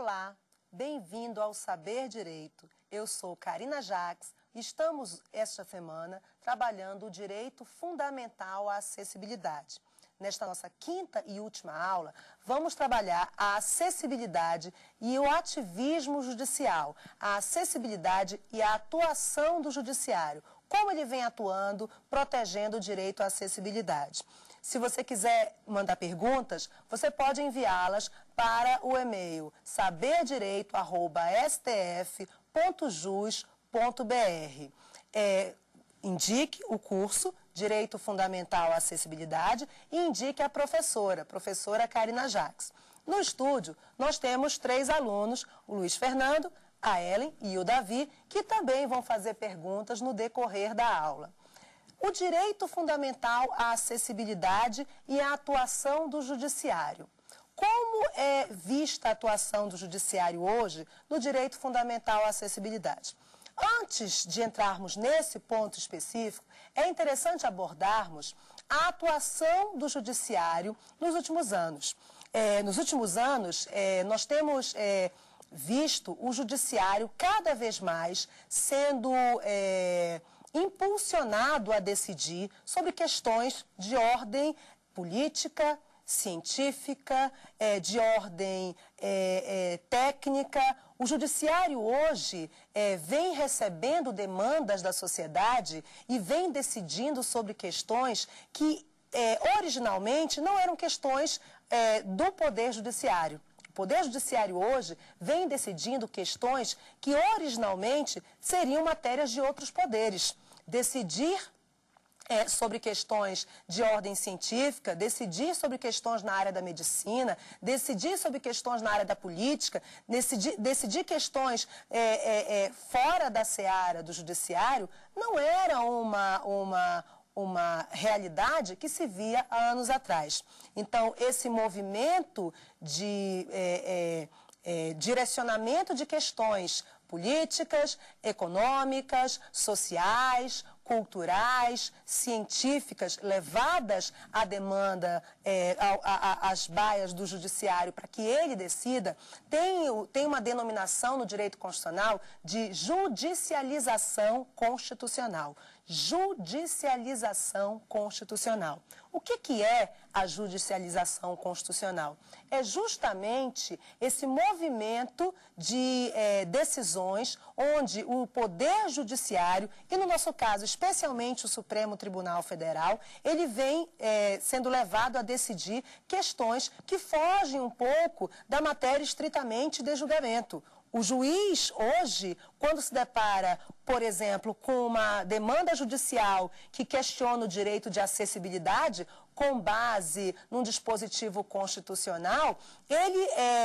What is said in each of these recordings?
Olá, bem-vindo ao Saber Direito. Eu sou Karina Jacques e estamos esta semana trabalhando o direito fundamental à acessibilidade. Nesta nossa quinta e última aula, vamos trabalhar a acessibilidade e o ativismo judicial, a acessibilidade e a atuação do judiciário, como ele vem atuando, protegendo o direito à acessibilidade. Se você quiser mandar perguntas, você pode enviá-las para o e-mail saberdireito@stf.jus.br. Indique o curso Direito Fundamental à Acessibilidade e indique a professora Karina Jacques. No estúdio, nós temos 3 alunos, o Luiz Fernando, a Ellen e o Davi, que também vão fazer perguntas no decorrer da aula. O direito fundamental à acessibilidade e a atuação do judiciário. Como é vista a atuação do judiciário hoje no direito fundamental à acessibilidade? Antes de entrarmos nesse ponto específico, é interessante abordarmos a atuação do judiciário nos últimos anos. Nós temos visto o judiciário cada vez mais sendo impulsionado a decidir sobre questões de ordem política, científica, de ordem técnica. O judiciário hoje vem recebendo demandas da sociedade e vem decidindo sobre questões que originalmente não eram questões do Poder Judiciário. O Poder Judiciário hoje vem decidindo questões que originalmente seriam matérias de outros poderes. Decidir sobre questões de ordem científica, decidir sobre questões na área da medicina, decidir sobre questões na área da política, decidir questões fora da seara do judiciário, não era uma realidade que se via há anos atrás. Então, esse movimento de direcionamento de questões políticas, econômicas, sociais, culturais, científicas, levadas à demanda, às baias do judiciário para que ele decida, tem uma denominação no direito constitucional de judicialização constitucional. Judicialização constitucional. O que é a judicialização constitucional? É justamente esse movimento de decisões onde o Poder Judiciário, e no nosso caso, especialmente o Supremo Tribunal Federal, ele vem sendo levado a decidir questões que fogem um pouco da matéria estritamente de julgamento. O juiz, hoje, quando se depara, por exemplo, com uma demanda judicial que questiona o direito de acessibilidade, com base num dispositivo constitucional, ele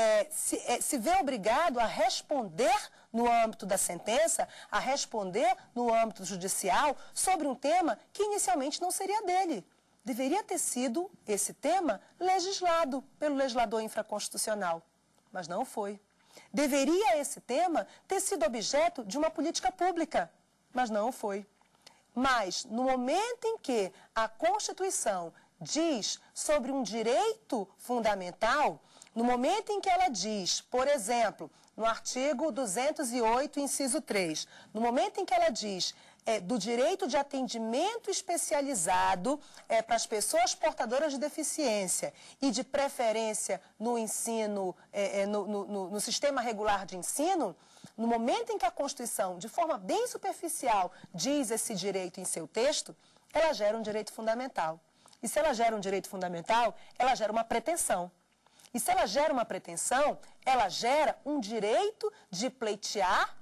se vê obrigado a responder no âmbito da sentença, a responder no âmbito judicial sobre um tema que inicialmente não seria dele. Deveria ter sido esse tema legislado pelo legislador infraconstitucional, mas não foi. Deveria esse tema ter sido objeto de uma política pública, mas não foi. Mas, no momento em que a Constituição diz sobre um direito fundamental, no momento em que ela diz, por exemplo, no artigo 208, inciso 3, no momento em que ela diz do direito de atendimento especializado para as pessoas portadoras de deficiência e de preferência no ensino, no sistema regular de ensino, no momento em que a Constituição, de forma bem superficial, diz esse direito em seu texto, ela gera um direito fundamental. E se ela gera um direito fundamental, ela gera uma pretensão. E se ela gera uma pretensão, ela gera um direito de pleitear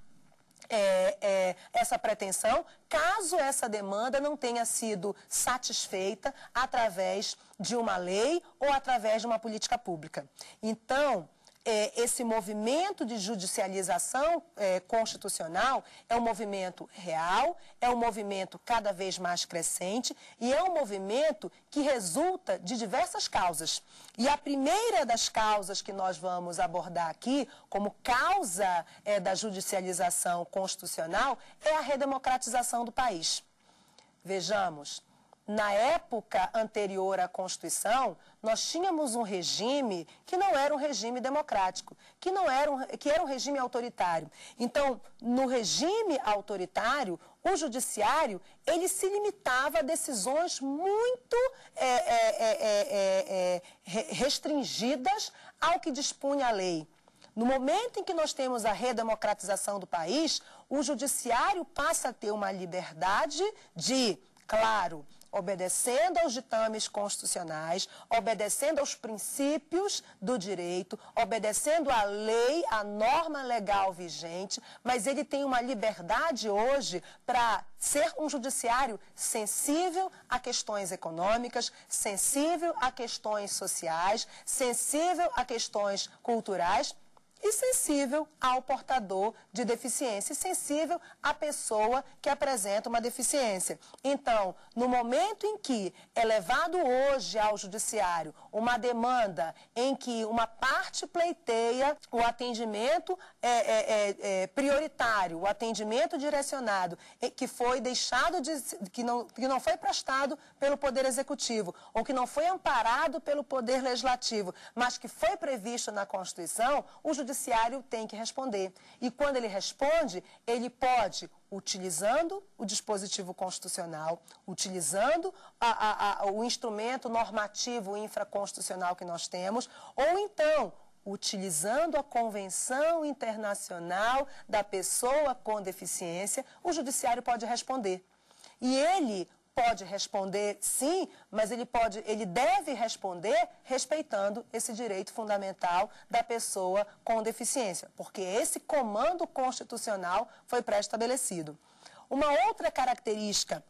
essa pretensão, caso essa demanda não tenha sido satisfeita através de uma lei ou através de uma política pública. Então, esse movimento de judicialização constitucional é um movimento real, é um movimento cada vez mais crescente e é um movimento que resulta de diversas causas. E a primeira das causas que nós vamos abordar aqui, como causa da judicialização constitucional, é a redemocratização do país. Vejamos, na época anterior à Constituição, nós tínhamos um regime que não era um regime democrático, que era um regime autoritário. Então, no regime autoritário, o judiciário, ele se limitava a decisões muito restringidas ao que dispunha a lei. No momento em que nós temos a redemocratização do país, o judiciário passa a ter uma liberdade de, claro, obedecendo aos ditames constitucionais, obedecendo aos princípios do direito, obedecendo à lei, à norma legal vigente, mas ele tem uma liberdade hoje para ser um judiciário sensível a questões econômicas, sensível a questões sociais, sensível a questões culturais, e sensível ao portador de deficiência, e sensível à pessoa que apresenta uma deficiência. Então, no momento em que é levado hoje ao judiciário uma demanda em que uma parte pleiteia o atendimento prioritário, o atendimento direcionado, que foi deixado que não foi prestado pelo Poder Executivo, ou que não foi amparado pelo Poder Legislativo, mas que foi previsto na Constituição, o judiciário tem que responder. E quando ele responde, ele pode, utilizando o dispositivo constitucional, utilizando o instrumento normativo infraconstitucional que nós temos, ou então, utilizando a Convenção Internacional da Pessoa com Deficiência, o judiciário pode responder. E ele pode responder sim, mas ele deve responder respeitando esse direito fundamental da pessoa com deficiência, porque esse comando constitucional foi pré-estabelecido. Uma outra característica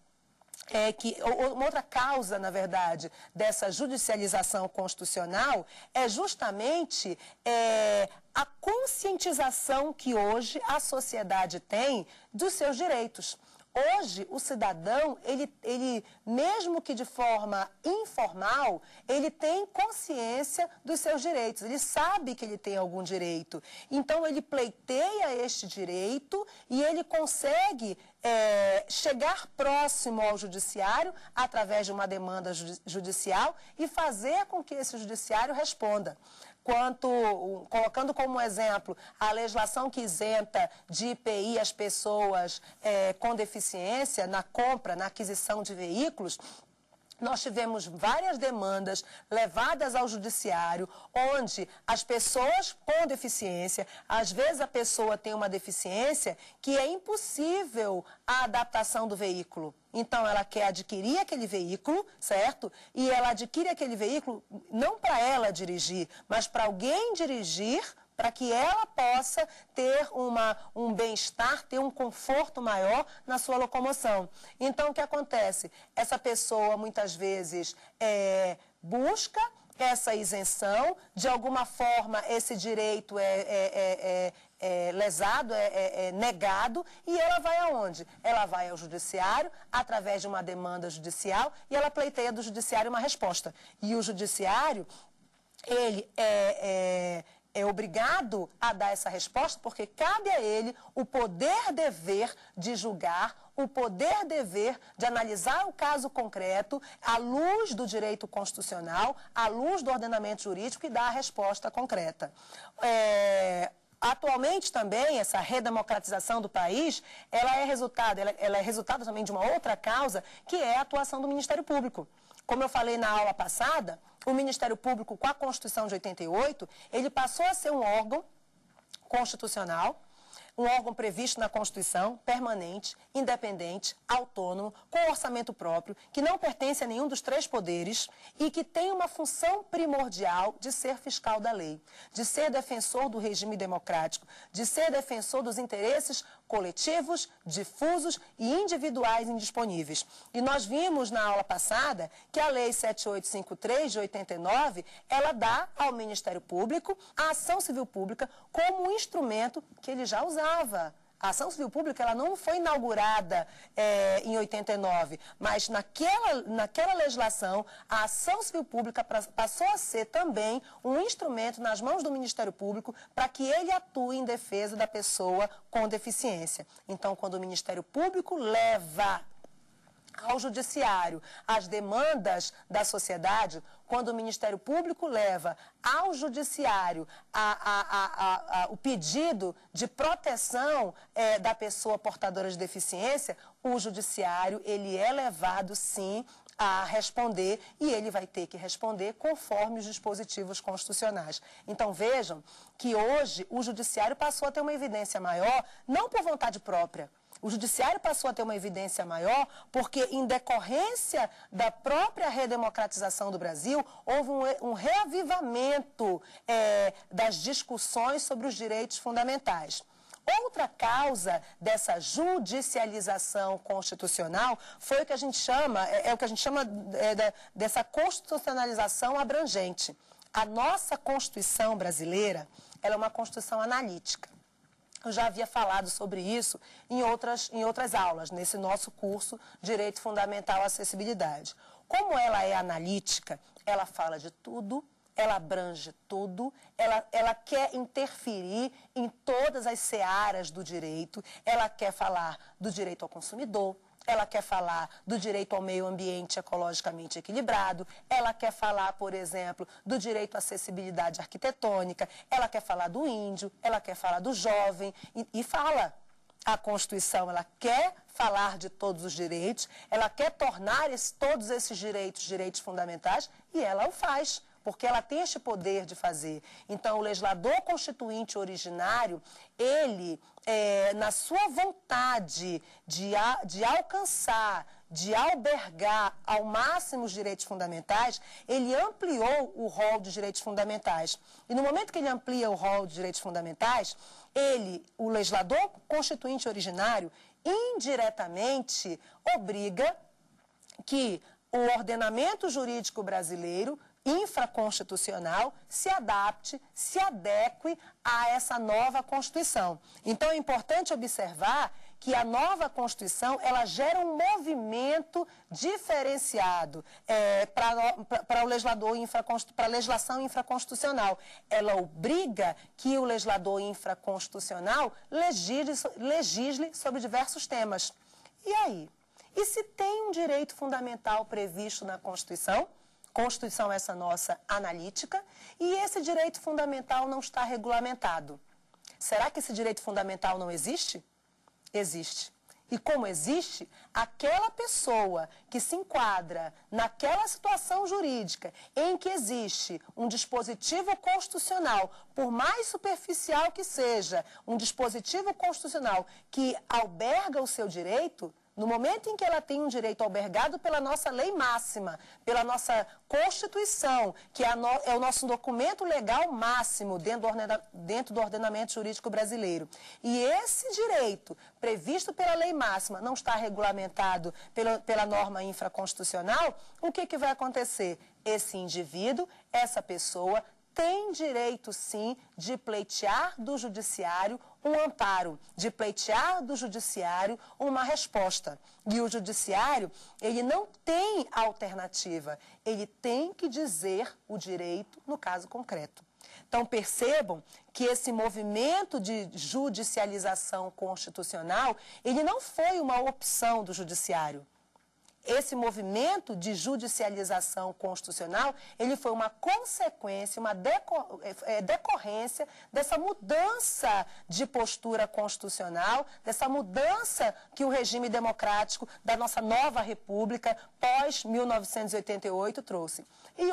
uma outra causa, na verdade, dessa judicialização constitucional é justamente a conscientização que hoje a sociedade tem dos seus direitos. Hoje, o cidadão, ele, mesmo que de forma informal, ele tem consciência dos seus direitos, ele sabe que ele tem algum direito. Então, ele pleiteia este direito e ele consegue chegar próximo ao judiciário através de uma demanda judicial e fazer com que esse judiciário responda. Colocando como exemplo a legislação que isenta de IPI as pessoas com deficiência na compra, na aquisição de veículos, nós tivemos várias demandas levadas ao judiciário, onde as pessoas com deficiência, às vezes a pessoa tem uma deficiência que é impossível a adaptação do veículo. Então, ela quer adquirir aquele veículo, certo? E ela adquire aquele veículo não para ela dirigir, mas para alguém dirigir, para que ela possa ter um bem-estar, ter um conforto maior na sua locomoção. Então, o que acontece? Essa pessoa, muitas vezes, busca essa isenção, de alguma forma, esse direito lesado, negado, e ela vai aonde? Ela vai ao judiciário, através de uma demanda judicial, e ela pleiteia do judiciário uma resposta. E o judiciário, ele é obrigado a dar essa resposta, porque cabe a ele o poder-dever de julgar, o poder-dever de analisar o caso concreto à luz do direito constitucional, à luz do ordenamento jurídico e dar a resposta concreta. Atualmente também, essa redemocratização do país, ela é resultado também de uma outra causa, que é a atuação do Ministério Público. Como eu falei na aula passada, o Ministério Público, com a Constituição de 88, ele passou a ser um órgão constitucional, um órgão previsto na Constituição, permanente, independente, autônomo, com orçamento próprio, que não pertence a nenhum dos três poderes e que tem uma função primordial de ser fiscal da lei, de ser defensor do regime democrático, de ser defensor dos interesses coletivos, difusos e individuais indisponíveis. E nós vimos na aula passada que a Lei 7853 de 89, ela dá ao Ministério Público a ação civil pública como um instrumento que ele já usava. A ação civil pública ela não foi inaugurada em 89, mas naquela legislação, a ação civil pública passou a ser também um instrumento nas mãos do Ministério Público para que ele atue em defesa da pessoa com deficiência. Então, quando o Ministério Público leva ao judiciário as demandas da sociedade, quando o Ministério Público leva ao judiciário o pedido de proteção da pessoa portadora de deficiência, o judiciário ele é levado, sim, a responder, e ele vai ter que responder conforme os dispositivos constitucionais. Então, vejam que hoje o judiciário passou a ter uma evidência maior, não por vontade própria. O judiciário passou a ter uma evidência maior porque, em decorrência da própria redemocratização do Brasil, houve um reavivamento das discussões sobre os direitos fundamentais. Outra causa dessa judicialização constitucional foi o que a gente chama, dessa constitucionalização abrangente. A nossa Constituição brasileira, ela é uma Constituição analítica. Eu já havia falado sobre isso em outras aulas, nesse nosso curso Direito Fundamental à Acessibilidade. Como ela é analítica, ela fala de tudo, ela abrange tudo, ela quer interferir em todas as searas do direito, ela quer falar do direito ao consumidor, ela quer falar do direito ao meio ambiente ecologicamente equilibrado, ela quer falar, por exemplo, do direito à acessibilidade arquitetônica, ela quer falar do índio, ela quer falar do jovem, e fala. A Constituição, ela quer falar de todos os direitos, ela quer tornar todos esses direitos fundamentais, e ela o faz, porque ela tem este poder de fazer. Então, o legislador constituinte originário, ele, na sua vontade de alcançar, de albergar ao máximo os direitos fundamentais, ele ampliou o rol de direitos fundamentais. E no momento que ele amplia o rol de direitos fundamentais, o legislador constituinte originário, indiretamente obriga que o ordenamento jurídico brasileiro infraconstitucional se adapte, se adeque a essa nova Constituição. Então, é importante observar que a nova Constituição, ela gera um movimento diferenciado para o legislador para a legislação infraconstitucional. Ela obriga que o legislador infraconstitucional legisle sobre diversos temas. E aí? E se tem um direito fundamental previsto na Constituição? Constituição essa nossa analítica, e esse direito fundamental não está regulamentado. Será que esse direito fundamental não existe? Existe. E como existe, aquela pessoa que se enquadra naquela situação jurídica em que existe um dispositivo constitucional, por mais superficial que seja, um dispositivo constitucional que alberga o seu direito, no momento em que ela tem um direito albergado pela nossa lei máxima, pela nossa Constituição, que é o nosso documento legal máximo dentro do ordenamento jurídico brasileiro, e esse direito previsto pela lei máxima não está regulamentado pela norma infraconstitucional, o que vai acontecer? Esse indivíduo, essa pessoa, tem direito, sim, de pleitear do judiciário um amparo, de pleitear do judiciário uma resposta. E o judiciário, ele não tem alternativa, ele tem que dizer o direito no caso concreto. Então, percebam que esse movimento de judicialização constitucional, ele não foi uma opção do judiciário. Esse movimento de judicialização constitucional, ele foi uma consequência, uma decorrência dessa mudança de postura constitucional, dessa mudança que o regime democrático da nossa nova república, pós-1988, trouxe. E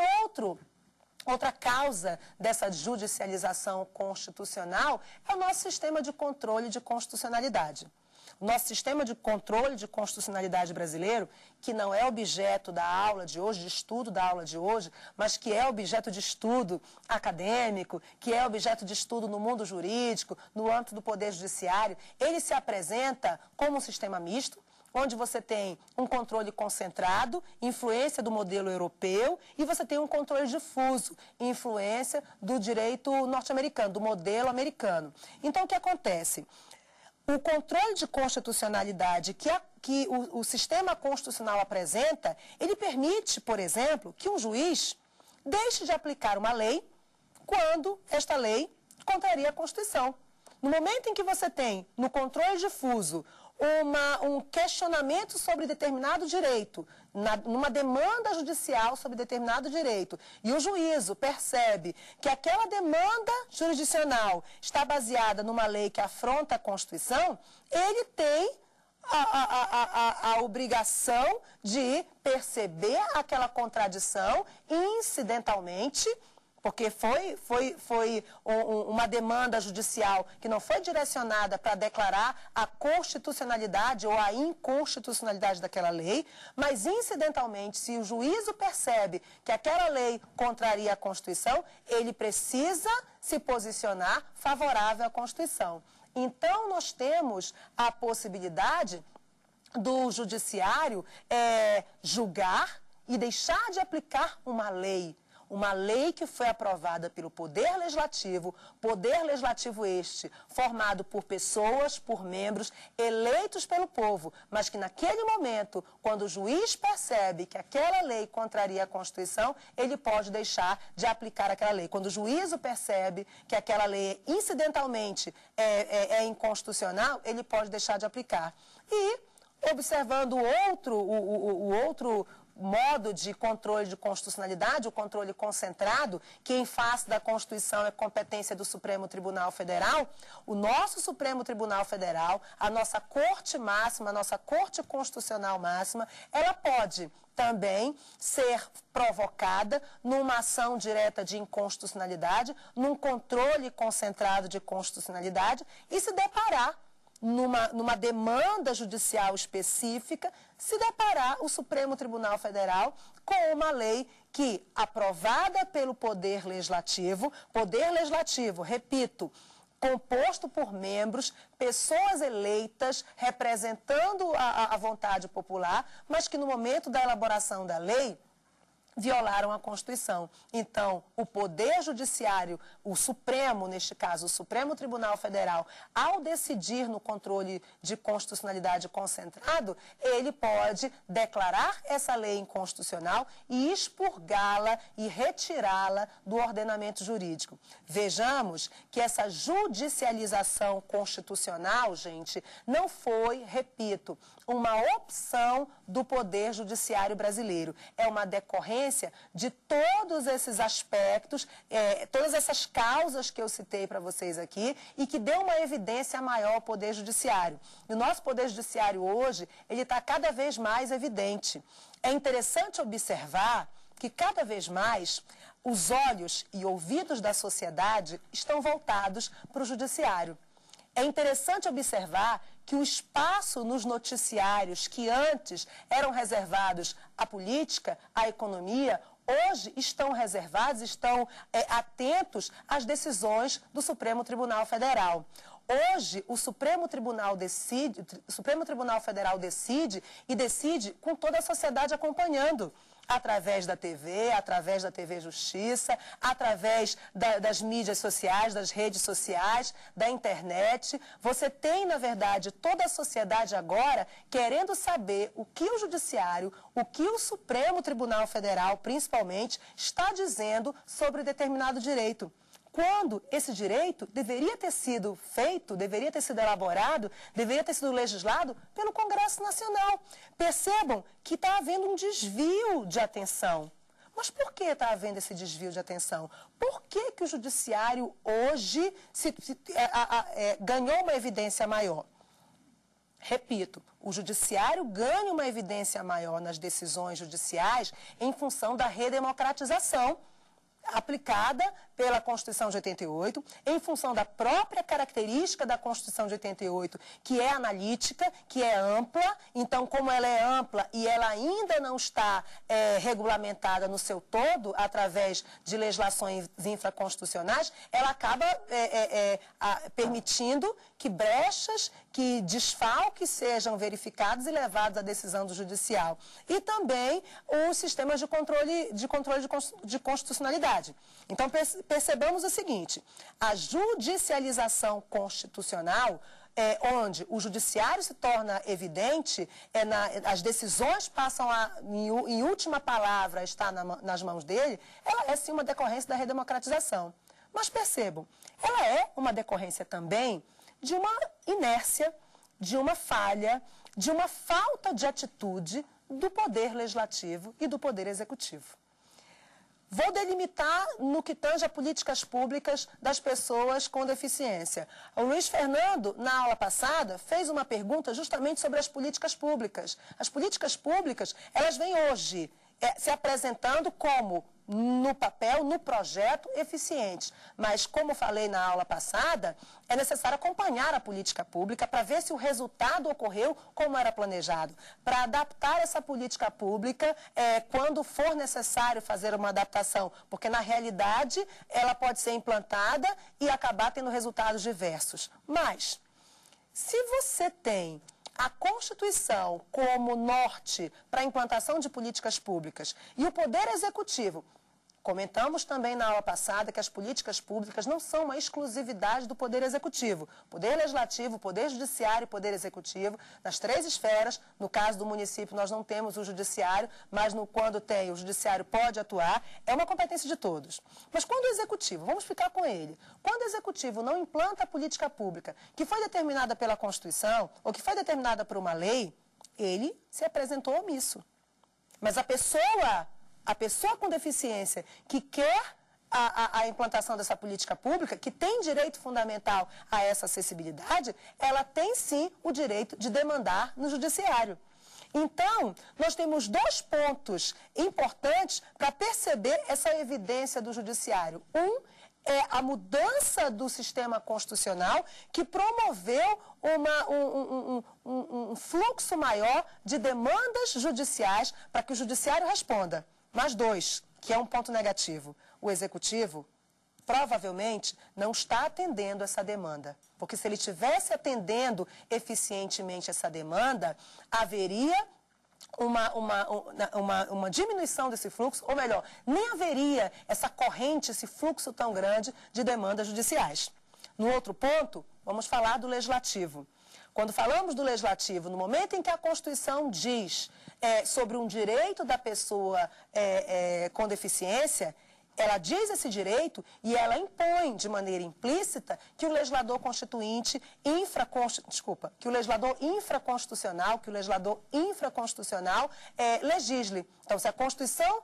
outra causa dessa judicialização constitucional é o nosso sistema de controle de constitucionalidade. Nosso sistema de controle de constitucionalidade brasileiro, que não é objeto da aula de hoje, de estudo da aula de hoje, mas que é objeto de estudo acadêmico, que é objeto de estudo no mundo jurídico, no âmbito do Poder Judiciário, ele se apresenta como um sistema misto, onde você tem um controle concentrado, influência do modelo europeu, e você tem um controle difuso, influência do direito norte-americano, do modelo americano. Então, o que acontece? O controle de constitucionalidade que o sistema constitucional apresenta, ele permite, por exemplo, que um juiz deixe de aplicar uma lei quando esta lei contraria a Constituição. No momento em que você tem, no controle difuso, um questionamento sobre determinado direito, numa demanda judicial sobre determinado direito, e o juízo percebe que aquela demanda jurisdicional está baseada numa lei que afronta a Constituição, ele tem a obrigação de perceber aquela contradição e, incidentalmente, porque foi uma demanda judicial que não foi direcionada para declarar a constitucionalidade ou a inconstitucionalidade daquela lei, mas incidentalmente, se o juízo percebe que aquela lei contraria a Constituição, ele precisa se posicionar favorável à Constituição. Então, nós temos a possibilidade do judiciário julgar e deixar de aplicar uma lei que foi aprovada pelo Poder Legislativo este formado por pessoas, por membros eleitos pelo povo, mas que naquele momento, quando o juiz percebe que aquela lei contraria a Constituição, ele pode deixar de aplicar aquela lei. Quando o juízo percebe que aquela lei incidentalmente é inconstitucional, ele pode deixar de aplicar. E, observando o outro modo de controle de constitucionalidade, o controle concentrado, que em face da Constituição é competência do Supremo Tribunal Federal, o nosso Supremo Tribunal Federal, a nossa Corte Máxima, a nossa Corte Constitucional Máxima, ela pode também ser provocada numa ação direta de inconstitucionalidade, num controle concentrado de constitucionalidade e se deparar numa demanda judicial específica, se deparar o Supremo Tribunal Federal com uma lei que, aprovada pelo Poder Legislativo, repito, composto por membros, pessoas eleitas, representando a vontade popular, mas que no momento da elaboração da lei, violaram a Constituição. Então, o Poder Judiciário, o Supremo, neste caso, o Supremo Tribunal Federal, ao decidir no controle de constitucionalidade concentrado, ele pode declarar essa lei inconstitucional e expurgá-la e retirá-la do ordenamento jurídico. Vejamos que essa judicialização constitucional, gente, não foi, repito, uma opção do Poder Judiciário brasileiro. É uma decorrência de todos esses aspectos, todas essas causas que eu citei para vocês aqui e que deu uma evidência maior ao Poder Judiciário. E o nosso Poder Judiciário hoje, ele está cada vez mais evidente. É interessante observar que cada vez mais os olhos e ouvidos da sociedade estão voltados para o Judiciário. É interessante observar que o espaço nos noticiários que antes eram reservados à política, à economia, hoje estão reservados, estão atentos às decisões do Supremo Tribunal Federal. Hoje, o Supremo Tribunal Federal decide e decide com toda a sociedade acompanhando. Através da TV Justiça, através das mídias sociais, das redes sociais, da internet. Você tem, na verdade, toda a sociedade agora querendo saber o que o Judiciário, o que o Supremo Tribunal Federal, principalmente, está dizendo sobre determinado direito. Quando esse direito deveria ter sido feito, deveria ter sido elaborado, deveria ter sido legislado pelo Congresso Nacional. Percebam que está havendo um desvio de atenção. Mas por que está havendo esse desvio de atenção? Por que o Judiciário hoje ganhou uma evidência maior? Repito, o Judiciário ganha uma evidência maior nas decisões judiciais em função da redemocratização aplicada pela Constituição de 88, em função da própria característica da Constituição de 88, que é analítica, que é ampla. Então, como ela é ampla e ela ainda não está regulamentada no seu todo, através de legislações infraconstitucionais, ela acaba permitindo que brechas, que desfalques sejam verificados e levados à decisão do judicial. E também os sistemas de controle de constitucionalidade. Então, percebamos o seguinte: a judicialização constitucional, onde o judiciário se torna evidente, as decisões passam em última palavra, está nas mãos dele, ela é sim uma decorrência da redemocratização. Mas percebam, ela é uma decorrência também de uma inércia de uma falha, de uma falta de atitude do Poder Legislativo e do Poder Executivo. Vou delimitar no que tange a políticas públicas das pessoas com deficiência. O Luiz Fernando, na aula passada, fez uma pergunta justamente sobre as políticas públicas. As políticas públicas, elas vêm hoje se apresentando como, no papel, no projeto, eficientes. Mas, como falei na aula passada, é necessário acompanhar a política pública para ver se o resultado ocorreu como era planejado. Para adaptar essa política pública quando for necessário fazer uma adaptação. Porque, na realidade, ela pode ser implantada e acabar tendo resultados diversos. Mas, se você tem a Constituição como norte para a implantação de políticas públicas e o Poder Executivo, comentamos também na aula passada que as políticas públicas não são uma exclusividade do Poder Executivo. Poder Legislativo, Poder Judiciário e Poder Executivo, nas três esferas, no caso do município nós não temos o Judiciário, mas quando tem o Judiciário pode atuar, é uma competência de todos. Mas quando o Executivo, vamos ficar com ele, quando o Executivo não implanta a política pública que foi determinada pela Constituição ou que foi determinada por uma lei, ele se apresentou omisso. Mas a pessoa com deficiência que quer a implantação dessa política pública, que tem direito fundamental a essa acessibilidade, ela tem sim o direito de demandar no judiciário. Então, nós temos dois pontos importantes para perceber essa evidência do judiciário. Um é a mudança do sistema constitucional que promoveu um fluxo maior de demandas judiciais para que o judiciário responda. Mas dois, que é um ponto negativo. O Executivo provavelmente não está atendendo essa demanda. Porque se ele estivesse atendendo eficientemente essa demanda, haveria uma diminuição desse fluxo, ou melhor, nem haveria essa corrente, esse fluxo tão grande de demandas judiciais. No outro ponto, vamos falar do Legislativo. Quando falamos do Legislativo, no momento em que a Constituição diz sobre um direito da pessoa com deficiência, ela diz esse direito e ela impõe de maneira implícita que o legislador constituinte que o legislador infraconstitucional legisle. Então, se a Constituição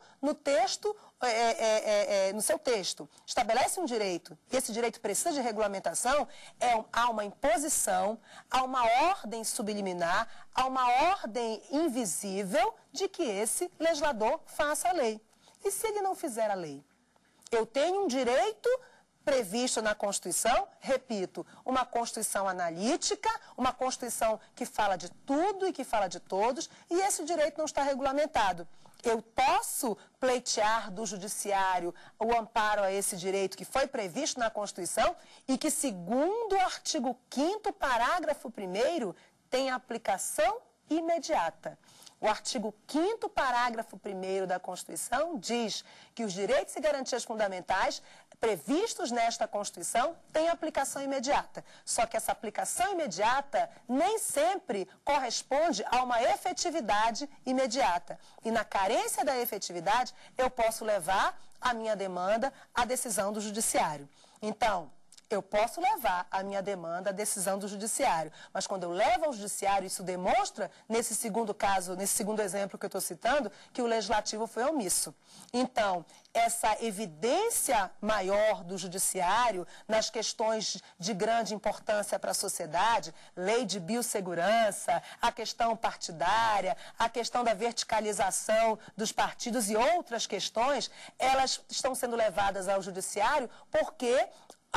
no seu texto estabelece um direito e esse direito precisa de regulamentação, há uma imposição, há uma ordem subliminar, há uma ordem invisível de que esse legislador faça a lei. E se ele não fizer a lei? Eu tenho um direito previsto na Constituição, repito, uma Constituição analítica, uma Constituição que fala de tudo e que fala de todos, e esse direito não está regulamentado. Eu posso pleitear do Judiciário o amparo a esse direito que foi previsto na Constituição e que, segundo o artigo 5º, parágrafo 1º, tem aplicação imediata. O artigo 5º, parágrafo 1º da Constituição diz que os direitos e garantias fundamentais previstos nesta Constituição têm aplicação imediata. Só que essa aplicação imediata nem sempre corresponde a uma efetividade imediata. E na carência da efetividade, eu posso levar a minha demanda à decisão do Judiciário. Então, eu posso levar a minha demanda à decisão do Judiciário, mas quando eu levo ao Judiciário, isso demonstra, nesse segundo caso, nesse segundo exemplo que eu estou citando, que o Legislativo foi omisso. Então, essa evidência maior do Judiciário nas questões de grande importância para a sociedade, lei de biossegurança, a questão partidária, a questão da verticalização dos partidos e outras questões, elas estão sendo levadas ao Judiciário porque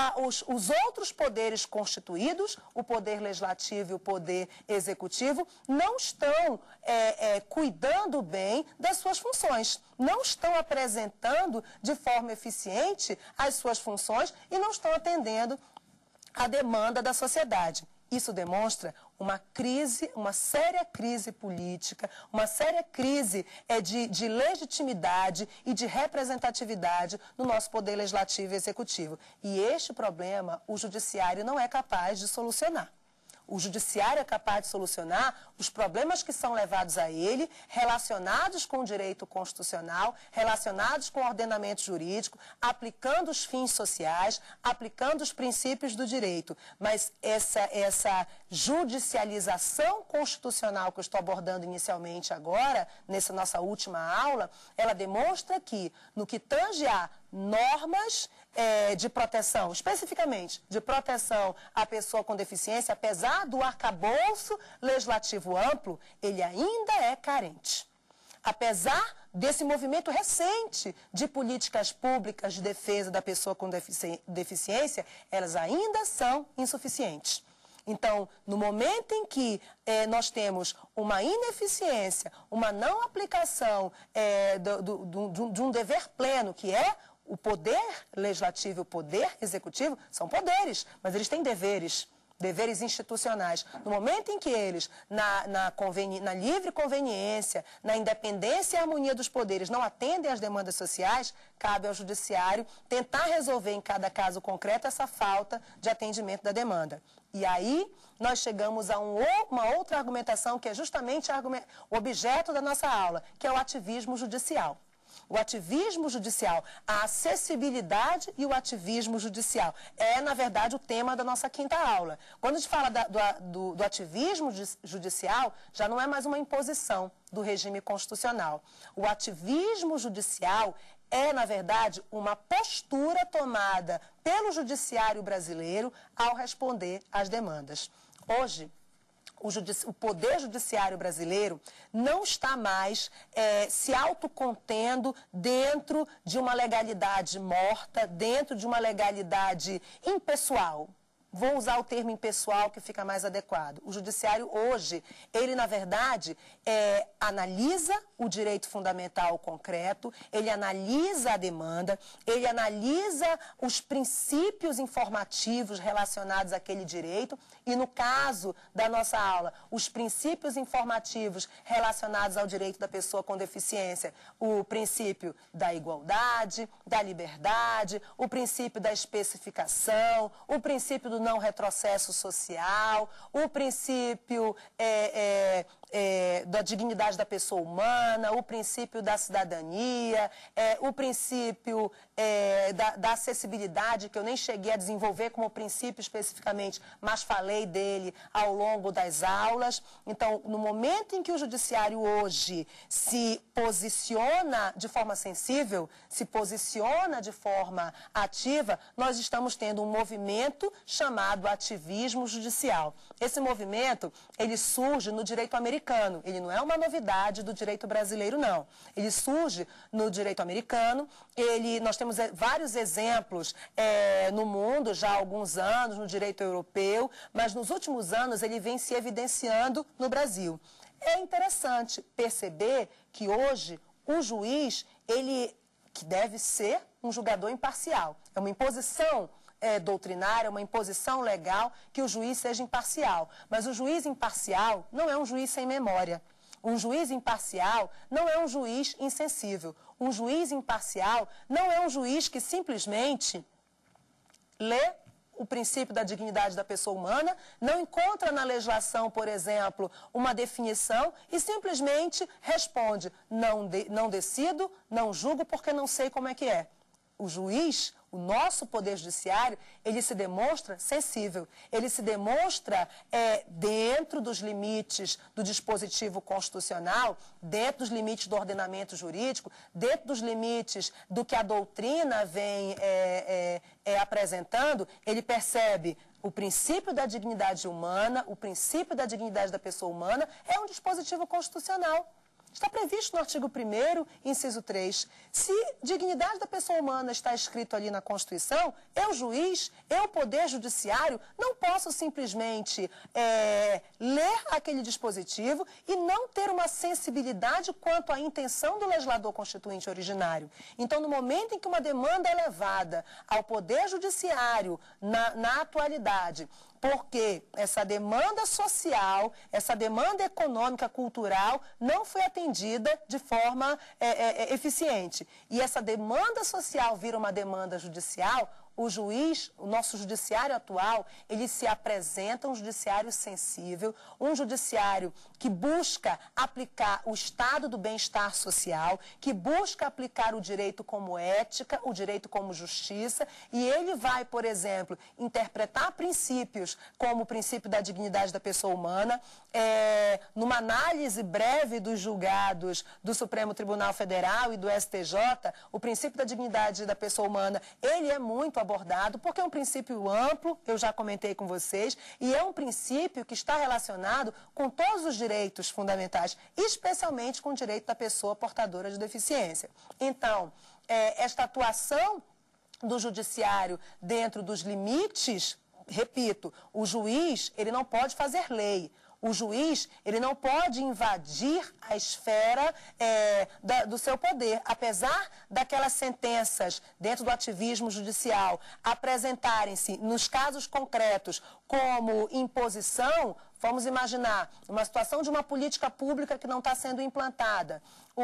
os outros poderes constituídos, o Poder Legislativo e o Poder Executivo, não estão cuidando bem das suas funções, não estão apresentando de forma eficiente as suas funções e não estão atendendo à demanda da sociedade. Isso demonstra uma crise, uma séria crise política, uma séria crise de legitimidade e de representatividade no nosso Poder Legislativo e Executivo. E este problema o Judiciário não é capaz de solucionar. O judiciário é capaz de solucionar os problemas que são levados a ele, relacionados com o direito constitucional, relacionados com o ordenamento jurídico, aplicando os fins sociais, aplicando os princípios do direito. Mas essa judicialização constitucional que eu estou abordando inicialmente agora, nessa nossa última aula, ela demonstra que, no que tange a normas de proteção, especificamente de proteção à pessoa com deficiência, apesar do arcabouço legislativo amplo, ele ainda é carente. Apesar desse movimento recente de políticas públicas de defesa da pessoa com deficiência, elas ainda são insuficientes. Então, no momento em que nós temos uma ineficiência, uma não aplicação de um dever pleno, que é o poder legislativo e o poder executivo, são poderes, mas eles têm deveres institucionais. No momento em que eles, na livre conveniência, na independência e harmonia dos poderes, não atendem às demandas sociais, cabe ao judiciário tentar resolver em cada caso concreto essa falta de atendimento da demanda. E aí nós chegamos a uma outra argumentação que é justamente o objeto da nossa aula, que é o ativismo judicial. O ativismo judicial, a acessibilidade e o ativismo judicial é, na verdade, o tema da nossa quinta aula. Quando a gente fala do ativismo judicial, já não é mais uma imposição do regime constitucional. O ativismo judicial é, na verdade, uma postura tomada pelo judiciário brasileiro ao responder às demandas. Hoje, o Poder Judiciário brasileiro não está mais se autocontendo dentro de uma legalidade morta, dentro de uma legalidade impessoal. Vou usar o termo impessoal que fica mais adequado. O judiciário hoje, ele na verdade analisa o direito fundamental concreto, ele analisa a demanda, ele analisa os princípios informativos relacionados àquele direito e no caso da nossa aula, os princípios informativos relacionados ao direito da pessoa com deficiência, o princípio da igualdade, da liberdade, o princípio da especificação, o princípio do não retrocesso social, o princípio da dignidade da pessoa humana, o princípio da cidadania, o princípio da acessibilidade, que eu nem cheguei a desenvolver como princípio especificamente, mas falei dele ao longo das aulas. Então, no momento em que o judiciário hoje se posiciona de forma sensível, se posiciona de forma ativa, nós estamos tendo um movimento chamado ativismo judicial. Esse movimento, ele surge no direito americano, ele não é uma novidade do direito brasileiro, não. Ele surge no direito americano, nós temos vários exemplos no mundo já há alguns anos, no direito europeu, mas nos últimos anos ele vem se evidenciando no Brasil. É interessante perceber que hoje o juiz, que deve ser um julgador imparcial, é uma imposição doutrinária, uma imposição legal que o juiz seja imparcial. Mas o juiz imparcial não é um juiz sem memória. Um juiz imparcial não é um juiz insensível. Um juiz imparcial não é um juiz que simplesmente lê o princípio da dignidade da pessoa humana, não encontra na legislação, por exemplo, uma definição e simplesmente responde, não decido, não julgo porque não sei como é que é. O juiz, o nosso Poder Judiciário, ele se demonstra sensível, ele se demonstra dentro dos limites do dispositivo constitucional, dentro dos limites do ordenamento jurídico, dentro dos limites do que a doutrina vem apresentando, ele percebe o princípio da dignidade humana, o princípio da dignidade da pessoa humana é um dispositivo constitucional. Está previsto no artigo 1º, inciso 3. Se dignidade da pessoa humana está escrito ali na Constituição, eu, juiz, eu, Poder Judiciário, não posso simplesmente ler aquele dispositivo e não ter uma sensibilidade quanto à intenção do legislador constituinte originário. Então, no momento em que uma demanda é levada ao Poder Judiciário na atualidade, porque essa demanda social, essa demanda econômica, cultural, não foi atendida de forma eficiente. E essa demanda social vira uma demanda judicial, o juiz, o nosso judiciário atual, ele se apresenta um judiciário sensível, um judiciário que busca aplicar o estado do bem-estar social, que busca aplicar o direito como ética, o direito como justiça, e ele vai, por exemplo, interpretar princípios como o princípio da dignidade da pessoa humana, numa análise breve dos julgados do Supremo Tribunal Federal e do STJ, o princípio da dignidade da pessoa humana, ele é muito abordado, porque é um princípio amplo, eu já comentei com vocês, e é um princípio que está relacionado com todos os direitos fundamentais, especialmente com o direito da pessoa portadora de deficiência. Então, esta atuação do judiciário dentro dos limites, repito, o juiz, ele não pode fazer lei. O juiz, ele não pode invadir a esfera do seu poder. Apesar daquelas sentenças dentro do ativismo judicial apresentarem-se nos casos concretos como imposição, vamos imaginar uma situação de uma política pública que não está sendo implantada.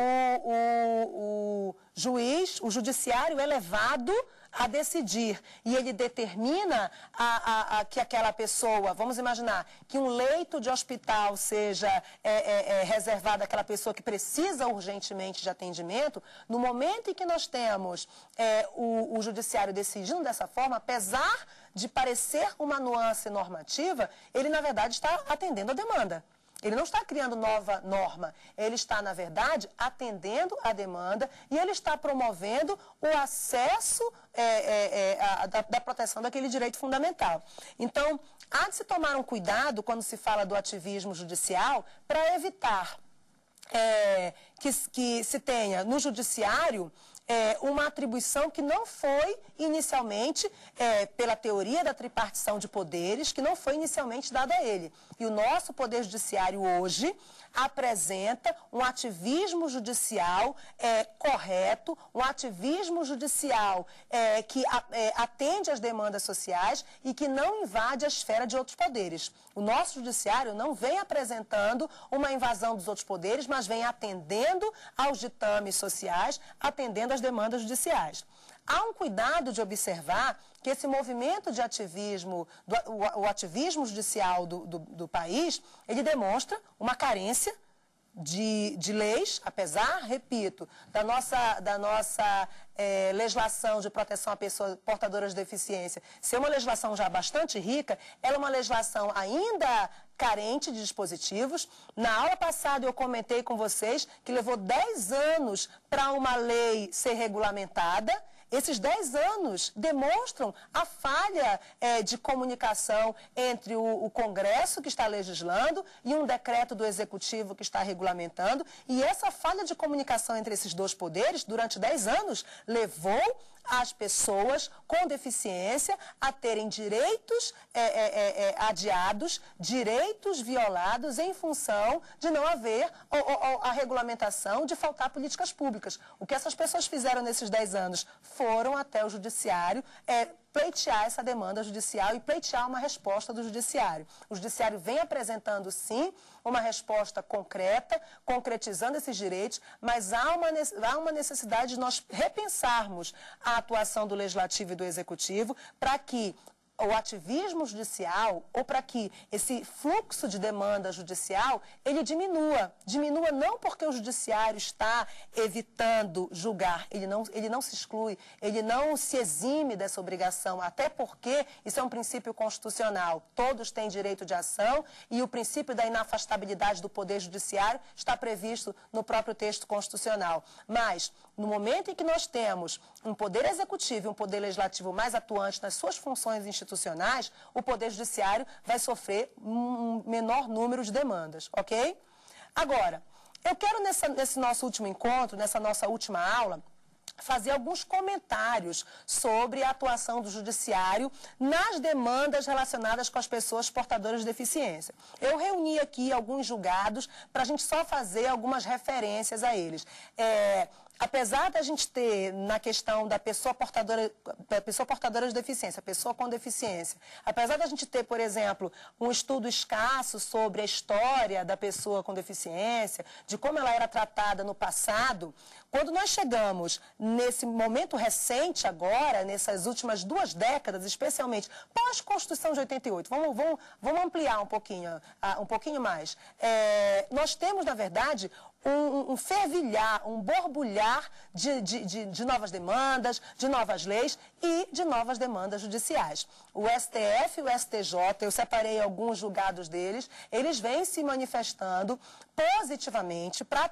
O juiz, o judiciário é levado a decidir e ele determina que aquela pessoa, vamos imaginar, que um leito de hospital seja reservado àquela pessoa que precisa urgentemente de atendimento. No momento em que nós temos o judiciário decidindo dessa forma, apesar de parecer uma nuance normativa, ele na verdade está atendendo a demanda. Ele não está criando nova norma, ele está, na verdade, atendendo a demanda e ele está promovendo o acesso da proteção daquele direito fundamental. Então, há de se tomar um cuidado quando se fala do ativismo judicial para evitar que se tenha no judiciário uma atribuição que não foi inicialmente, pela teoria da tripartição de poderes, que não foi inicialmente dada a ele. E o nosso Poder Judiciário hoje apresenta um ativismo judicial correto, um ativismo judicial que atende às demandas sociais e que não invade a esfera de outros poderes. O nosso judiciário não vem apresentando uma invasão dos outros poderes, mas vem atendendo aos ditames sociais, atendendo às demandas judiciais. Há um cuidado de observar que esse movimento de ativismo, o ativismo judicial do país, ele demonstra uma carência de leis, apesar, repito, da nossa legislação de proteção a pessoas portadoras de deficiência ser uma legislação já bastante rica, ela é uma legislação ainda carente de dispositivos. Na aula passada eu comentei com vocês que levou 10 anos para uma lei ser regulamentada. Esses 10 anos demonstram a falha de comunicação entre o Congresso, que está legislando, e um decreto do Executivo que está regulamentando. E essa falha de comunicação entre esses dois poderes, durante 10 anos, levou as pessoas com deficiência a terem direitos adiados, direitos violados em função de não haver a regulamentação, de faltar políticas públicas. O que essas pessoas fizeram nesses 10 anos foram até o judiciário pleitear essa demanda judicial e pleitear uma resposta do judiciário. O judiciário vem apresentando, sim, uma resposta concreta, concretizando esses direitos, mas há uma necessidade de nós repensarmos a atuação do Legislativo e do Executivo para que o ativismo judicial, ou para que esse fluxo de demanda judicial, ele diminua. Diminua não porque o judiciário está evitando julgar, ele não se exclui, ele não se exime dessa obrigação, até porque isso é um princípio constitucional. Todos têm direito de ação e o princípio da inafastabilidade do Poder Judiciário está previsto no próprio texto constitucional. Mas, no momento em que nós temos um Poder Executivo e um Poder Legislativo mais atuante nas suas funções institucionais, o Poder Judiciário vai sofrer um menor número de demandas, ok? Agora, eu quero nesse nosso último encontro, nessa nossa última aula, fazer alguns comentários sobre a atuação do judiciário nas demandas relacionadas com as pessoas portadoras de deficiência. Eu reuni aqui alguns julgados para a gente só fazer algumas referências a eles. apesar da gente ter na questão da pessoa portadora de deficiência, pessoa com deficiência, apesar da gente ter, por exemplo, um estudo escasso sobre a história da pessoa com deficiência, de como ela era tratada no passado, quando nós chegamos nesse momento recente agora, nessas últimas 2 décadas, especialmente pós-Constituição de 88, vamos ampliar um pouquinho mais. Nós temos, na verdade, um fervilhar, um borbulhar de novas demandas, de novas leis e de novas demandas judiciais. O STF e o STJ, eu separei alguns julgados deles, eles vêm se manifestando positivamente para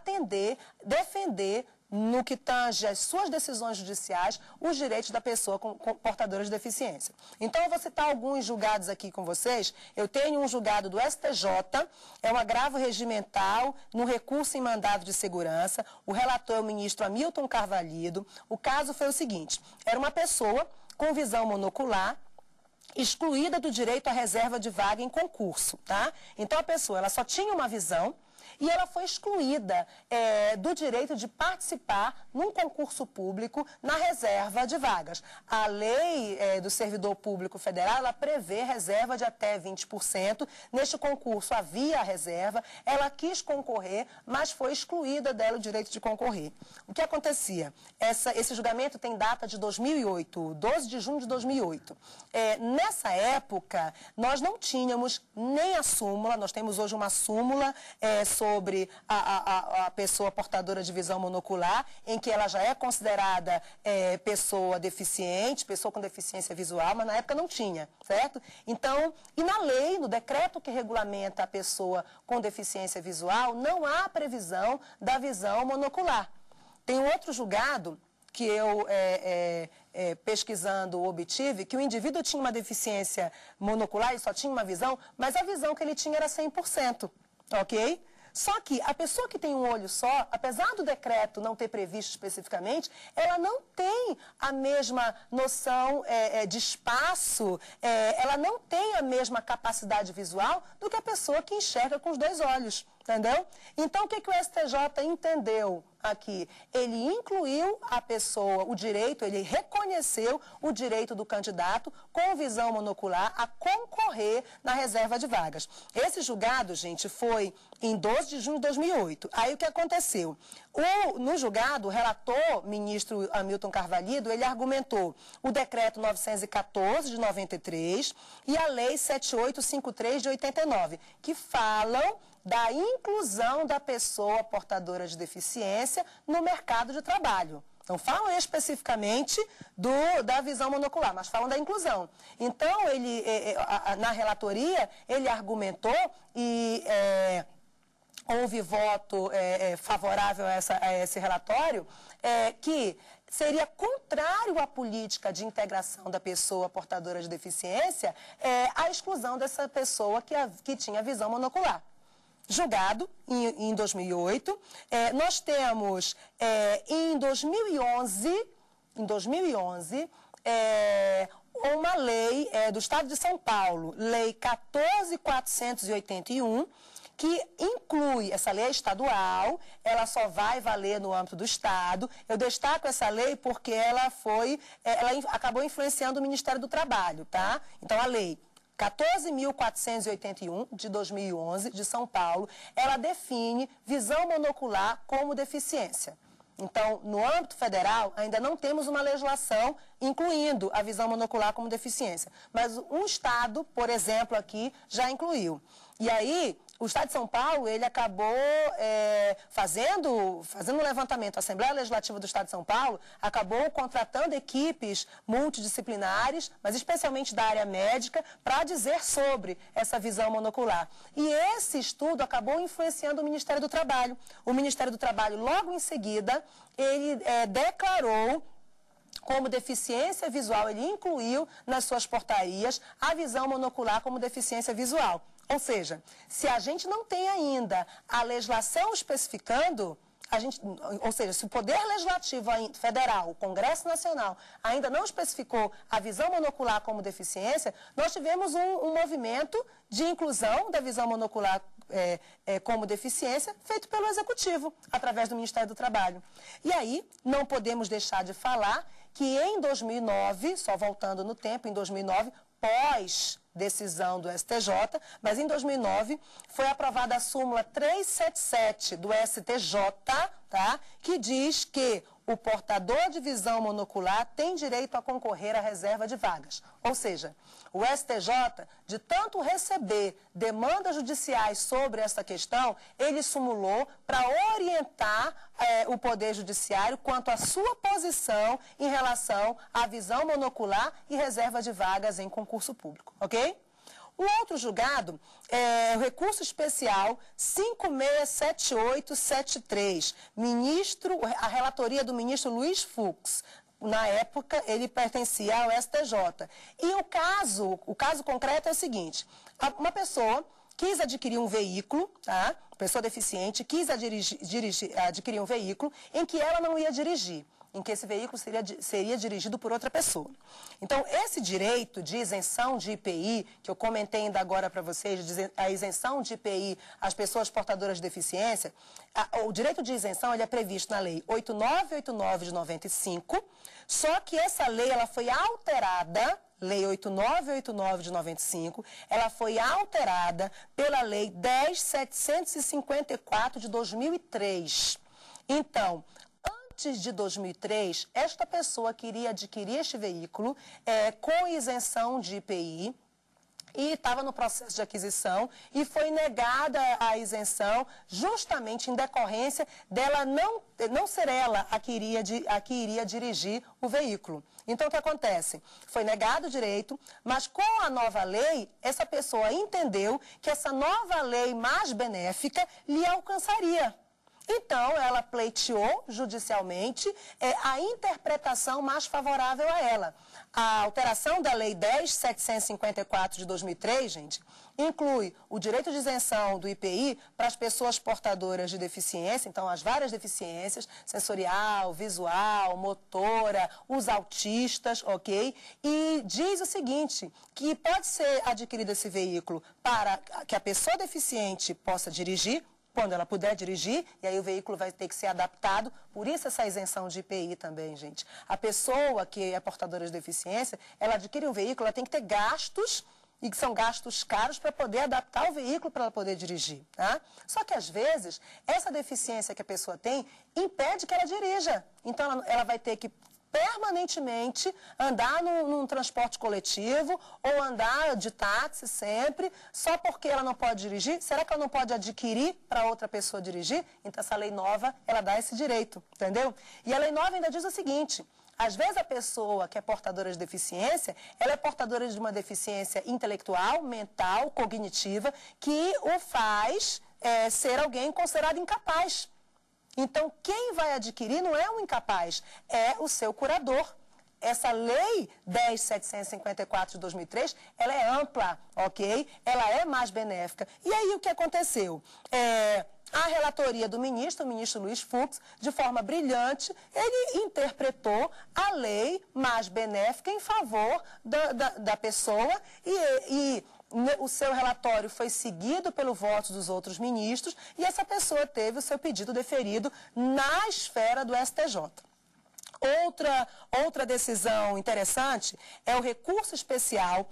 defender no que tange as suas decisões judiciais, os direitos da pessoa com portadora de deficiência. Então, eu vou citar alguns julgados aqui com vocês. Eu tenho um julgado do STJ, é um agravo regimental no recurso em mandado de segurança. O relator é o ministro Hamilton Carvalho. O caso foi o seguinte, era uma pessoa com visão monocular, excluída do direito à reserva de vaga em concurso, tá? Então, a pessoa ela só tinha uma visão, e ela foi excluída do direito de participar num concurso público na reserva de vagas. A lei do servidor público federal, ela prevê reserva de até 20%. Neste concurso havia a reserva, ela quis concorrer, mas foi excluída dela o direito de concorrer. O que acontecia? Esse julgamento tem data de 2008, 12 de junho de 2008. Nessa época, nós não tínhamos nem a súmula, nós temos hoje uma súmula sobre a pessoa portadora de visão monocular, em que ela já é considerada pessoa deficiente, pessoa com deficiência visual, mas na época não tinha, certo? Então, e na lei, no decreto que regulamenta a pessoa com deficiência visual, não há previsão da visão monocular. Tem um outro julgado que eu, pesquisando, obtive, que o indivíduo tinha uma deficiência monocular e só tinha uma visão, mas a visão que ele tinha era 100%, ok? Só que a pessoa que tem um olho só, apesar do decreto não ter previsto especificamente, ela não tem a mesma noção de espaço, ela não tem a mesma capacidade visual do que a pessoa que enxerga com os 2 olhos, entendeu? Então, o que o STJ entendeu aqui? Ele incluiu a pessoa, o direito, ele reconheceu o direito do candidato com visão monocular a concorrer na reserva de vagas. Esse julgado, gente, foi em 12 de junho de 2008. Aí o que aconteceu? No julgado, o relator, ministro Hamilton Carvalho, ele argumentou o decreto 914 de 93 e a lei 7853 de 89, que falam da inclusão da pessoa portadora de deficiência no mercado de trabalho. Não falam especificamente da visão monocular, mas falam da inclusão. Então, ele, na relatoria, ele argumentou e houve voto favorável a esse relatório, que seria contrário à política de integração da pessoa portadora de deficiência a exclusão dessa pessoa que tinha visão monocular. Julgado em 2008, nós temos em 2011 uma lei do Estado de São Paulo, Lei 14.481, que inclui, essa lei é estadual, ela só vai valer no âmbito do Estado. Eu destaco essa lei porque ela acabou influenciando o Ministério do Trabalho, tá? Então, a lei 14.481, de 2011, de São Paulo, ela define visão monocular como deficiência. Então, no âmbito federal, ainda não temos uma legislação incluindo a visão monocular como deficiência. Mas um estado, por exemplo, aqui, já incluiu. E aí, o Estado de São Paulo, ele acabou fazendo um levantamento. A Assembleia Legislativa do Estado de São Paulo acabou contratando equipes multidisciplinares, mas especialmente da área médica, para dizer sobre essa visão monocular. E esse estudo acabou influenciando o Ministério do Trabalho. O Ministério do Trabalho, logo em seguida, ele declarou como deficiência visual, ele incluiu nas suas portarias a visão monocular como deficiência visual. Ou seja, se a gente não tem ainda a legislação especificando, ou seja, se o Poder Legislativo Federal, o Congresso Nacional, ainda não especificou a visão monocular como deficiência, nós tivemos um movimento de inclusão da visão monocular como deficiência feito pelo Executivo, através do Ministério do Trabalho. E aí, não podemos deixar de falar que em 2009, só voltando no tempo, em 2009, pós decisão do STJ, mas em 2009 foi aprovada a súmula 377 do STJ, tá? Que diz que o portador de visão monocular tem direito a concorrer à reserva de vagas. Ou seja, o STJ, de tanto receber demandas judiciais sobre essa questão, ele sumulou para orientar o Poder Judiciário quanto à sua posição em relação à visão monocular e reserva de vagas em concurso público, ok? O outro julgado é o recurso especial 567873, a relatoria do ministro Luiz Fux. Na época, ele pertencia ao STJ. E o caso concreto é o seguinte: uma pessoa quis adquirir um veículo, tá? Pessoa deficiente quis adquirir um veículo em que ela não ia dirigir, em que esse veículo seria dirigido por outra pessoa. Então, esse direito de isenção de IPI, que eu comentei ainda agora para vocês, a isenção de IPI às pessoas portadoras de deficiência, o direito de isenção ele é previsto na Lei 8989 de 95, só que essa lei ela foi alterada, Lei 8989 de 95, ela foi alterada pela Lei 10.754 de 2003. Então, antes de 2003, esta pessoa queria adquirir este veículo com isenção de IPI e estava no processo de aquisição e foi negada a isenção justamente em decorrência dela não ser ela a que iria dirigir o veículo. Então, o que acontece? Foi negado o direito, mas com a nova lei, essa pessoa entendeu que essa nova lei mais benéfica lhe alcançaria. Então, ela pleiteou judicialmente a interpretação mais favorável a ela. A alteração da Lei 10.754 de 2003, gente, inclui o direito de isenção do IPI para as pessoas portadoras de deficiência, então as várias deficiências, sensorial, visual, motora, os autistas, ok? E diz o seguinte, que pode ser adquirido esse veículo para que a pessoa deficiente possa dirigir, quando ela puder dirigir, e aí o veículo vai ter que ser adaptado, por isso essa isenção de IPI também, gente. A pessoa que é portadora de deficiência, ela adquire um veículo, ela tem que ter gastos, e que são gastos caros para poder adaptar o veículo para ela poder dirigir, tá? Só que às vezes, essa deficiência que a pessoa tem, impede que ela dirija. Então ela vai ter que permanentemente andar num transporte coletivo ou andar de táxi sempre, só porque ela não pode dirigir? Será que ela não pode adquirir para outra pessoa dirigir? Então essa lei nova, ela dá esse direito, entendeu? E a lei nova ainda diz o seguinte: às vezes a pessoa que é portadora de deficiência, ela é portadora de uma deficiência intelectual, mental, cognitiva, que o faz ser alguém considerado incapaz. Então, quem vai adquirir não é um incapaz, é o seu curador. Essa lei 10.754 de 2003, ela é ampla, ok? Ela é mais benéfica. E aí, o que aconteceu? A relatoria do ministro, o ministro Luiz Fux, de forma brilhante, ele interpretou a lei mais benéfica em favor da pessoa e o seu relatório foi seguido pelo voto dos outros ministros e essa pessoa teve o seu pedido deferido na esfera do STJ. Outra decisão interessante é o recurso especial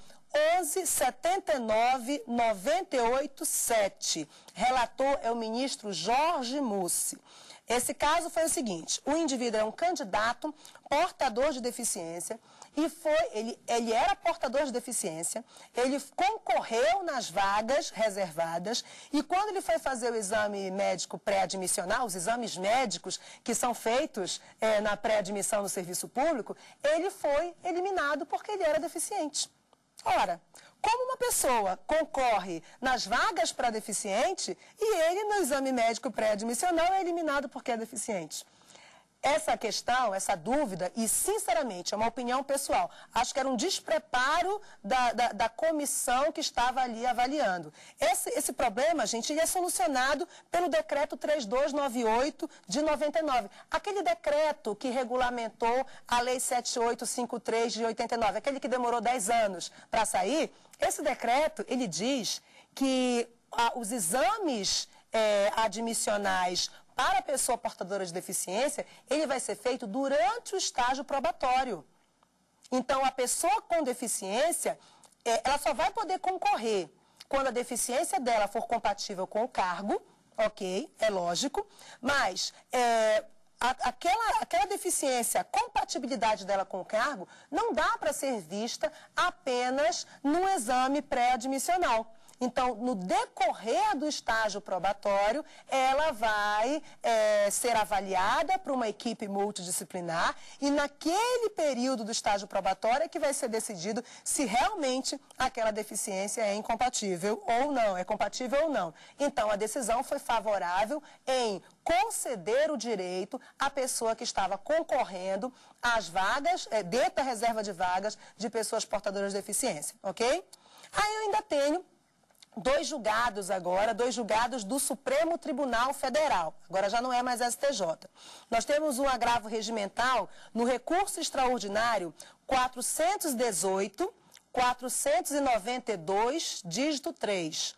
11.79.98.7. Relator é o ministro Jorge Mussi. Esse caso foi o seguinte: o indivíduo é um candidato portador de deficiência e ele era portador de deficiência, ele concorreu nas vagas reservadas e quando ele foi fazer o exame médico pré-admissional, os exames médicos que são feitos na pré-admissão no serviço público, ele foi eliminado porque ele era deficiente. Ora, como uma pessoa concorre nas vagas para deficiente e ele no exame médico pré-admissional é eliminado porque é deficiente? essa questão, essa dúvida, e sinceramente, é uma opinião pessoal, acho que era um despreparo da comissão que estava ali avaliando. Esse problema, gente, ele é solucionado pelo decreto 3298 de 99. Aquele decreto que regulamentou a lei 7853 de 89, aquele que demorou 10 anos para sair, esse decreto, ele diz que os exames admissionais para a pessoa portadora de deficiência, ele vai ser feito durante o estágio probatório. Então, a pessoa com deficiência, ela só vai poder concorrer quando a deficiência dela for compatível com o cargo, ok, é lógico, mas aquela deficiência, a compatibilidade dela com o cargo, não dá para ser vista apenas no exame pré-admissional. Então, no decorrer do estágio probatório, ela vai ser avaliada por uma equipe multidisciplinar e naquele período do estágio probatório é que vai ser decidido se realmente aquela deficiência é incompatível ou não, é compatível ou não. Então, a decisão foi favorável em conceder o direito à pessoa que estava concorrendo às vagas, dentro da reserva de vagas de pessoas portadoras de deficiência, ok? Aí eu ainda tenho dois julgados agora, dois julgados do Supremo Tribunal Federal. Agora já não é mais STJ. Nós temos um agravo regimental no recurso extraordinário 418-492, dígito 3.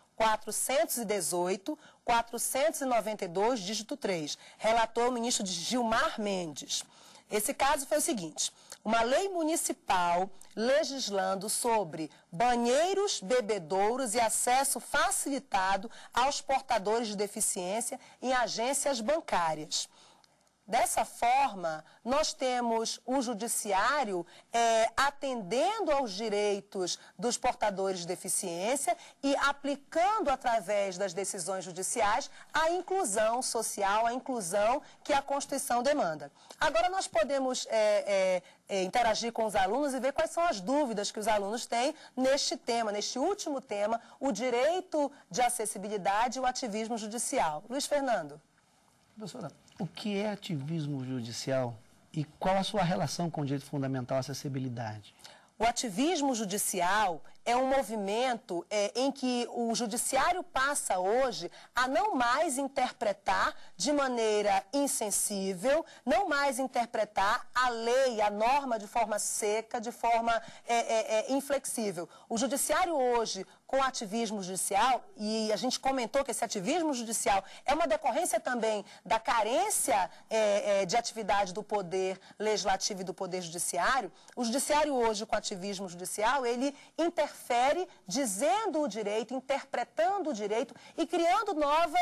418-492, dígito 3. Relator o ministro Gilmar Mendes. Esse caso foi o seguinte: uma lei municipal legislando sobre banheiros, bebedouros e acesso facilitado aos portadores de deficiência em agências bancárias. Dessa forma, nós temos o judiciário atendendo aos direitos dos portadores de deficiência e aplicando, através das decisões judiciais, a inclusão social, a inclusão que a Constituição demanda. Agora, nós podemos interagir com os alunos e ver quais são as dúvidas que os alunos têm neste tema, neste último tema, o direito de acessibilidade e o ativismo judicial. Luiz Fernando. Professora, o que é ativismo judicial e qual a sua relação com o direito fundamental à acessibilidade? O ativismo judicial é um movimento em que o judiciário passa hoje a não mais interpretar de maneira insensível, não mais interpretar a lei, a norma de forma seca, de forma inflexível. O judiciário hoje, com o ativismo judicial, e a gente comentou que esse ativismo judicial é uma decorrência também da carência de atividade do poder legislativo e do poder judiciário, o judiciário hoje, com o ativismo judicial, ele interfere dizendo o direito, interpretando o direito e criando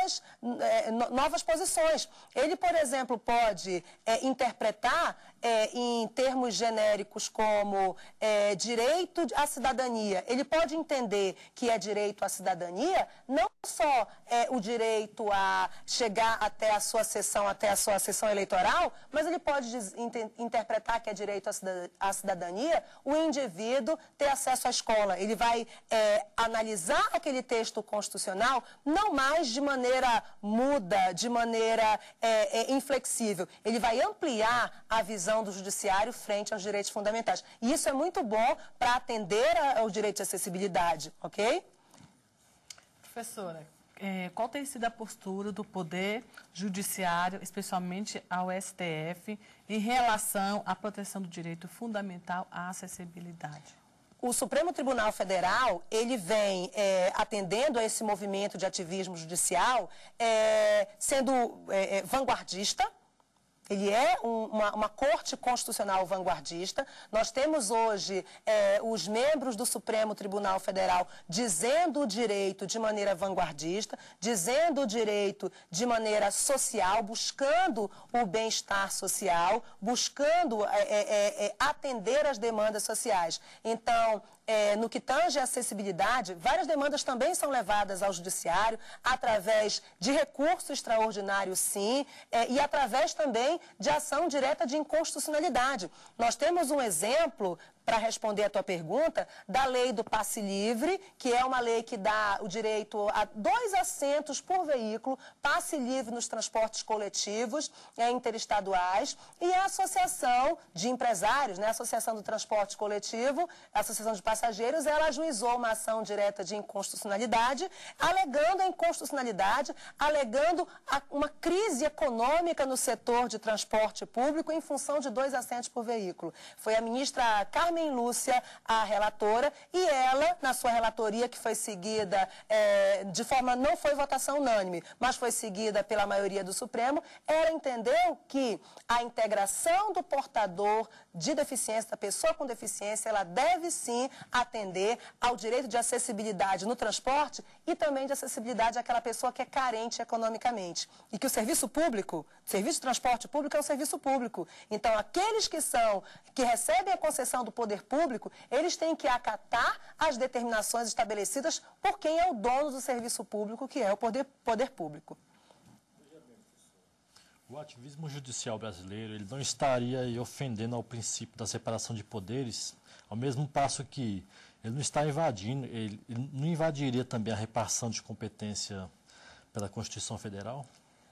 novas posições. Ele, por exemplo, pode interpretar em termos genéricos como direito à cidadania. Ele pode entender que é direito à cidadania não só o direito a chegar até a sua sessão eleitoral, mas ele pode interpretar que é direito à cidadania o indivíduo ter acesso à escola. Ele vai analisar aquele texto constitucional não mais de maneira muda, de maneira inflexível. Ele vai ampliar a visão do judiciário frente aos direitos fundamentais. E isso é muito bom para atender ao direito de acessibilidade, ok? Professora, qual tem sido a postura do Poder Judiciário, especialmente ao STF, em relação à proteção do direito fundamental à acessibilidade? O Supremo Tribunal Federal, ele vem atendendo a esse movimento de ativismo judicial, sendo vanguardista. Ele é uma corte constitucional vanguardista. Nós temos hoje os membros do Supremo Tribunal Federal dizendo o direito de maneira vanguardista, dizendo o direito de maneira social, buscando o bem-estar social, buscando atender às demandas sociais. Então, no que tange à acessibilidade, várias demandas também são levadas ao judiciário através de recurso extraordinário, sim, e através também de ação direta de inconstitucionalidade. Nós temos um exemplo para responder a tua pergunta, da lei do passe livre, que é uma lei que dá o direito a 2 assentos por veículo, passe livre nos transportes coletivos interestaduais, e a Associação de Empresários, né, a Associação do Transporte Coletivo, a Associação de Passageiros, ela ajuizou uma ação direta de inconstitucionalidade, alegando a inconstitucionalidade, alegando uma crise econômica no setor de transporte público em função de 2 assentos por veículo. Foi a ministra Carmen Lúcia, a relatora, e ela, na sua relatoria, que foi seguida de forma, não foi votação unânime, mas foi seguida pela maioria do Supremo, ela entendeu que a integração do portador de deficiência, da pessoa com deficiência, ela deve sim atender ao direito de acessibilidade no transporte e também de acessibilidade àquela pessoa que é carente economicamente. E que o serviço público, o serviço de transporte público é um serviço público. Então, aqueles que recebem a concessão do poder público, eles têm que acatar as determinações estabelecidas por quem é o dono do serviço público, que é o poder público. O ativismo judicial brasileiro, ele não estaria aí ofendendo ao princípio da separação de poderes, ao mesmo passo que ele não está invadindo, ele não invadiria também a repartição de competência pela Constituição Federal?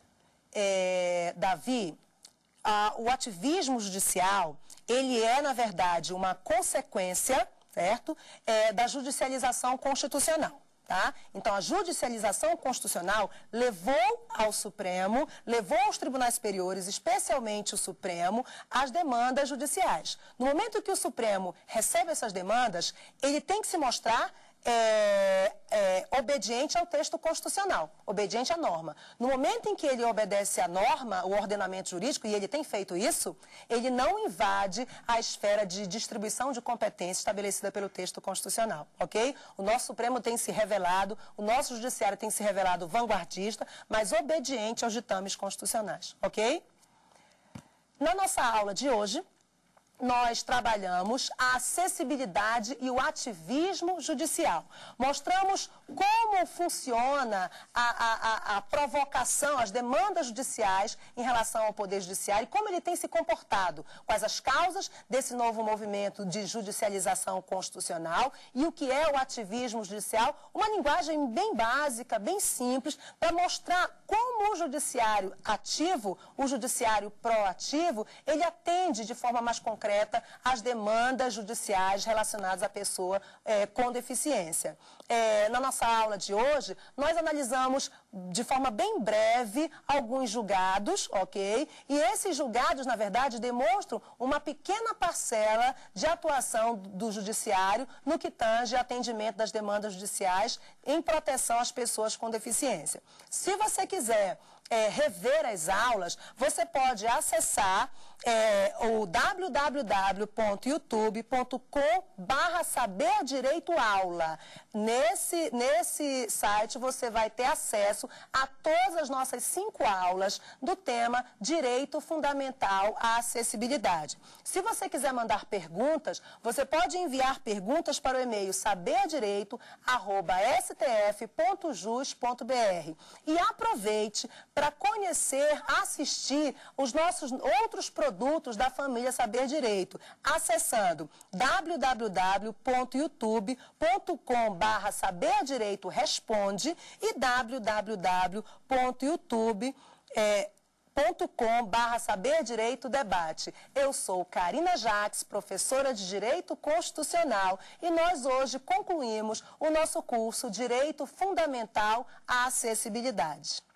Davi, o ativismo judicial, ele é, na verdade, uma consequência, certo, da judicialização constitucional. Tá? Então, a judicialização constitucional levou ao Supremo, levou aos tribunais superiores, especialmente o Supremo, as demandas judiciais. No momento que o Supremo recebe essas demandas, ele tem que se mostrar obediente ao texto constitucional, obediente à norma. No momento em que ele obedece à norma, o ordenamento jurídico, e ele tem feito isso, ele não invade a esfera de distribuição de competência estabelecida pelo texto constitucional, ok? O nosso Supremo tem se revelado, o nosso Judiciário tem se revelado vanguardista, mas obediente aos ditames constitucionais, ok? Na nossa aula de hoje, nós trabalhamos a acessibilidade e o ativismo judicial. Mostramos como funciona a provocação, as demandas judiciais em relação ao Poder Judiciário e como ele tem se comportado, quais as causas desse novo movimento de judicialização constitucional e o que é o ativismo judicial, uma linguagem bem básica, bem simples, para mostrar como o judiciário ativo, o judiciário proativo, ele atende de forma mais concreta as demandas judiciais relacionadas à pessoa com deficiência. Na nossa aula de hoje, nós analisamos de forma bem breve alguns julgados, ok? E esses julgados, na verdade, demonstram uma pequena parcela de atuação do judiciário no que tange atendimento das demandas judiciais em proteção às pessoas com deficiência. Se você quiser rever as aulas, você pode acessar o www.youtube.com/saberdireitoaula. Nesse site você vai ter acesso a todas as nossas 5 aulas do tema Direito Fundamental à Acessibilidade. Se você quiser mandar perguntas, você pode enviar perguntas para o e-mail saberdireito@stf.jus.br. E aproveite para conhecer, assistir os nossos outros produtos da família Saber Direito, acessando www.youtube.com/saberdireitoresponde e www.youtube.com/saberdireitodebate. Eu sou Karina Jacques, professora de Direito Constitucional, e nós hoje concluímos o nosso curso Direito Fundamental à Acessibilidade.